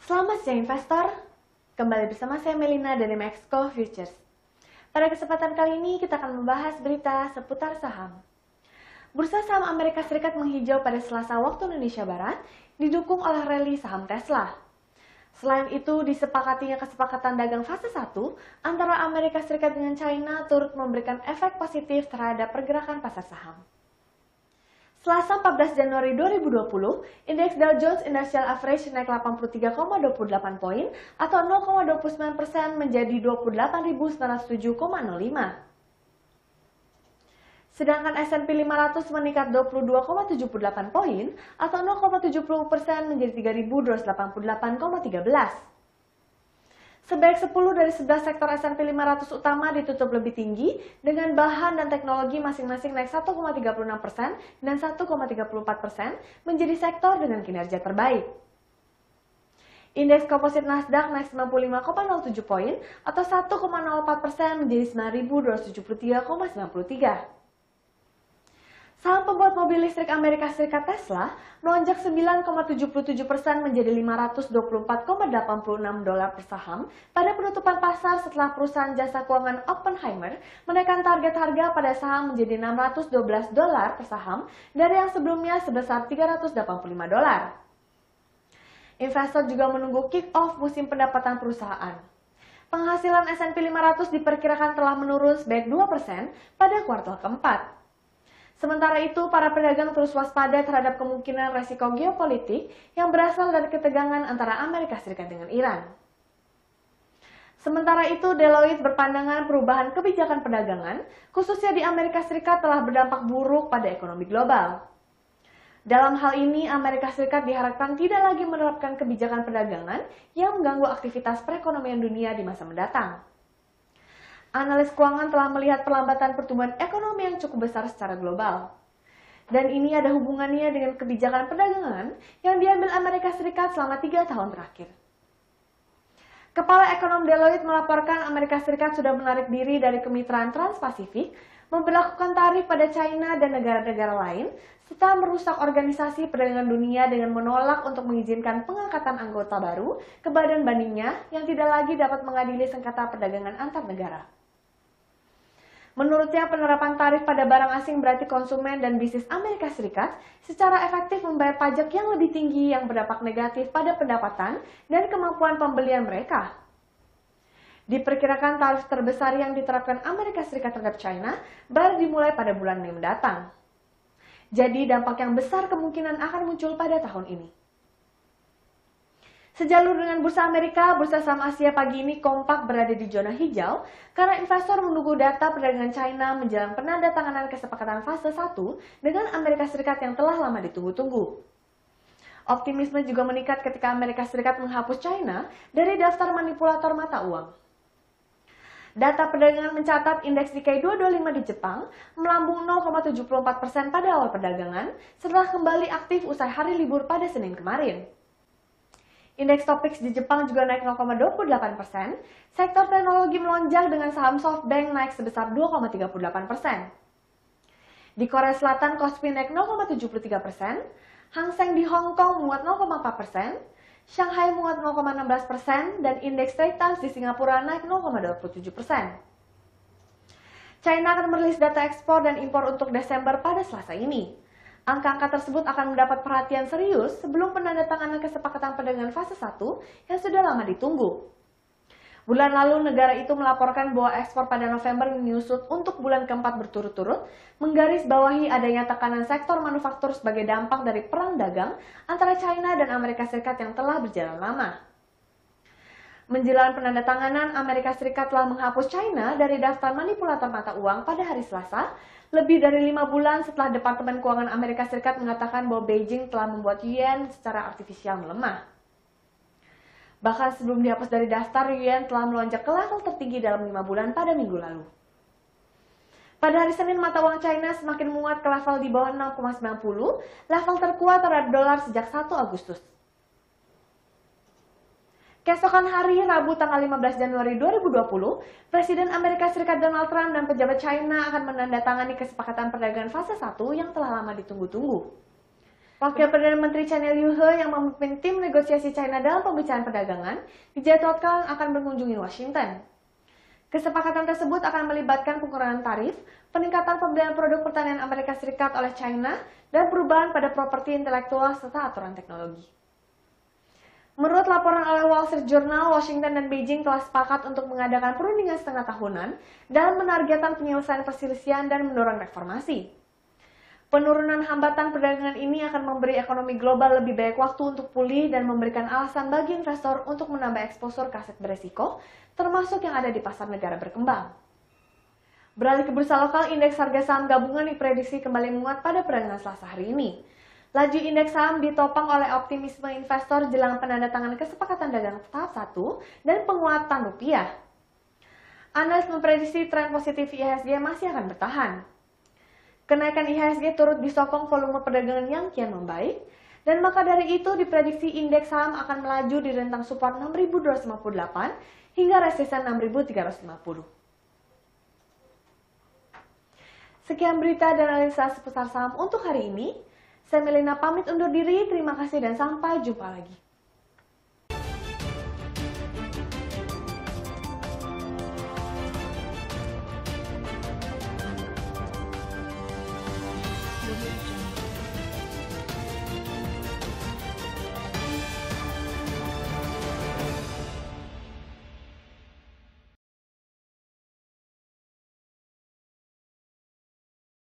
Selamat siang investor, kembali bersama saya Melina dari Maxco Futures. Pada kesempatan kali ini kita akan membahas berita seputar saham. Bursa saham Amerika Serikat menghijau pada Selasa waktu Indonesia Barat, didukung oleh rally saham Tesla. Selain itu, disepakatinya kesepakatan dagang fase 1 antara Amerika Serikat dengan China turut memberikan efek positif terhadap pergerakan pasar saham. Selasa 14 Januari 2020, indeks Dow Jones Industrial Average naik 83,28 poin atau 0,29% menjadi 28.907,05. Sedangkan S&P 500 meningkat 22,78 poin atau 0,70% menjadi 3.288,13. Sebaik 10 dari 11 sektor S&P 500 utama ditutup lebih tinggi dengan bahan dan teknologi masing-masing naik 1,36% dan 1,34% menjadi sektor dengan kinerja terbaik. Indeks komposit Nasdaq naik 95,07 poin atau 1,04% menjadi 9.273,93. Saham pembuat mobil listrik Amerika Serikat Tesla melonjak 9,77% menjadi $524,86 per saham pada penutupan pasar setelah perusahaan jasa keuangan Oppenheimer menaikkan target harga pada saham menjadi $612 per saham dari yang sebelumnya sebesar $385. Investor juga menunggu kick-off musim pendapatan perusahaan. Penghasilan S&P 500 diperkirakan telah menurun sebanyak 2% pada kuartal keempat. Sementara itu, para pedagang terus waspada terhadap kemungkinan resiko geopolitik yang berasal dari ketegangan antara Amerika Serikat dengan Iran. Sementara itu, Deloitte berpandangan perubahan kebijakan perdagangan, khususnya di Amerika Serikat telah berdampak buruk pada ekonomi global. Dalam hal ini, Amerika Serikat diharapkan tidak lagi menerapkan kebijakan perdagangan yang mengganggu aktivitas perekonomian dunia di masa mendatang. Analis keuangan telah melihat perlambatan pertumbuhan ekonomi yang cukup besar secara global. Dan ini ada hubungannya dengan kebijakan perdagangan yang diambil Amerika Serikat selama 3 tahun terakhir. Kepala ekonom Deloitte melaporkan Amerika Serikat sudah menarik diri dari kemitraan Trans-Pasifik, memberlakukan tarif pada China dan negara-negara lain, serta merusak organisasi perdagangan dunia dengan menolak untuk mengizinkan pengangkatan anggota baru ke badan bandingnya yang tidak lagi dapat mengadili sengketa perdagangan antar negara. Menurutnya, penerapan tarif pada barang asing berarti konsumen dan bisnis Amerika Serikat secara efektif membayar pajak yang lebih tinggi yang berdampak negatif pada pendapatan dan kemampuan pembelian mereka. Diperkirakan tarif terbesar yang diterapkan Amerika Serikat terhadap China baru dimulai pada bulan Mei mendatang. Jadi, dampak yang besar kemungkinan akan muncul pada tahun ini. Sejalur dengan bursa Amerika, bursa saham Asia pagi ini kompak berada di zona hijau karena investor menunggu data perdagangan China menjelang penandatanganan kesepakatan fase 1 dengan Amerika Serikat yang telah lama ditunggu-tunggu. Optimisme juga meningkat ketika Amerika Serikat menghapus China dari daftar manipulator mata uang. Data perdagangan mencatat indeks Nikkei 225 di Jepang melambung 0,74% pada awal perdagangan setelah kembali aktif usai hari libur pada Senin kemarin. Indeks Topix di Jepang juga naik 0,28%, sektor teknologi melonjak dengan saham SoftBank naik sebesar 2,38%. Di Korea Selatan, Kospi naik 0,73%, Hang Seng di Hong Kong menguat 0,4%, Shanghai menguat 0,16%, dan indeks Straits Times di Singapura naik 0,27%. China akan merilis data ekspor dan impor untuk Desember pada Selasa ini. Angka-angka tersebut akan mendapat perhatian serius sebelum penandatanganan kesepakatan perdagangan fase 1 yang sudah lama ditunggu. Bulan lalu, negara itu melaporkan bahwa ekspor pada November menyusut untuk bulan keempat berturut-turut, menggarisbawahi adanya tekanan sektor manufaktur sebagai dampak dari perang dagang antara China dan Amerika Serikat yang telah berjalan lama. Menjelang penandatanganan, Amerika Serikat telah menghapus China dari daftar manipulator mata uang pada hari Selasa, lebih dari 5 bulan setelah Departemen Keuangan Amerika Serikat mengatakan bahwa Beijing telah membuat yuan secara artifisial melemah. Bahkan sebelum dihapus dari daftar, yuan telah melonjak ke level tertinggi dalam 5 bulan pada minggu lalu. Pada hari Senin, mata uang China semakin menguat ke level di bawah 6,90, level terkuat terhadap dolar sejak 1 Agustus. Keesokan hari, Rabu tanggal 15 Januari 2020, Presiden Amerika Serikat Donald Trump dan pejabat China akan menandatangani kesepakatan perdagangan fase 1 yang telah lama ditunggu-tunggu. Wakil Perdana Menteri China Liu He yang memimpin tim negosiasi China dalam pembicaraan perdagangan dijadwalkan akan berkunjungi Washington. Kesepakatan tersebut akan melibatkan pengurangan tarif, peningkatan pembelian produk pertanian Amerika Serikat oleh China, dan perubahan pada properti intelektual serta aturan teknologi. Menurut laporan oleh Wall Street Journal, Washington dan Beijing telah sepakat untuk mengadakan perundingan setengah tahunan dan menargetkan penyelesaian perselisihan dan mendorong reformasi. Penurunan hambatan perdagangan ini akan memberi ekonomi global lebih banyak waktu untuk pulih dan memberikan alasan bagi investor untuk menambah eksposur ke aset beresiko, termasuk yang ada di pasar negara berkembang. Beralih ke bursa lokal, indeks harga saham gabungan diprediksi kembali menguat pada perdagangan Selasa hari ini. Laju indeks saham ditopang oleh optimisme investor jelang penandatanganan kesepakatan dagang tahap 1 dan penguatan rupiah. Analis memprediksi tren positif IHSG masih akan bertahan. Kenaikan IHSG turut disokong volume perdagangan yang kian membaik, dan maka dari itu diprediksi indeks saham akan melaju di rentang support 6.258 hingga resisten 6.350. Sekian berita dan analisa seputar saham untuk hari ini. Saya Melina pamit undur diri, terima kasih dan sampai jumpa lagi.